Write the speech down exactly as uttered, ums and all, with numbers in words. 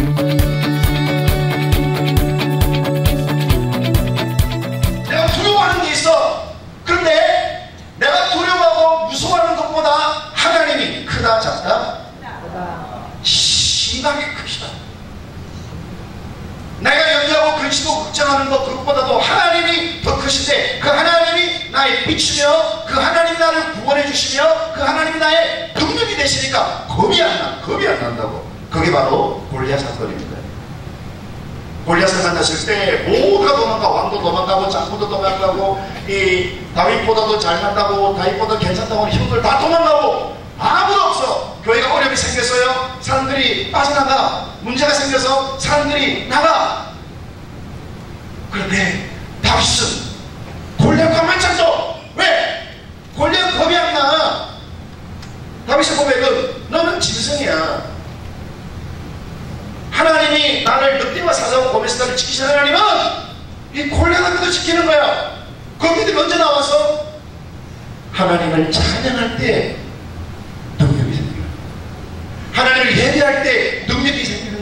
내가 두려워하는 게 있어. 그런데 내가 두려워하고 무서워하는 것보다 하나님이 크다 작다? 심하게 크시다. 내가 염려하고 근심하고 걱정하는 것 그것보다도 하나님이 더 크신데, 그 하나님이 나의 빛이며 그 하나님이 나를 구원해 주시며 그 하나님이 나의 능력이 되시니까 겁이 안 나, 겁이 안 난다고. 그게 바로 골리앗 사건입니다. 골리앗을 만났을 때 모두가 도망가. 왕도 도망가고 장군도 도망가고 이 다윗보다도 잘난다고, 다윗보다 괜찮다고 하는 형들 다 도망가고 아무도 없어. 교회가 어려움이 생겼어요. 사람들이 빠져나가. 문제가 생겨서 사람들이 나가. 그런데 다윗은 골리앗과 맞짱져. 왜? 골리앗 겁이 안 나. 다윗의 고백은 너는 짐승이야. 하나님이 나를 늑대와 사자와 곰에서 나를 지키시는 하나님은 이 골리앗을 지키는 거야. 거기들이 언제 나와서 하나님을 찬양할 때 능력이 생겨요. 하나님을 예배할 때 능력이 생겨요.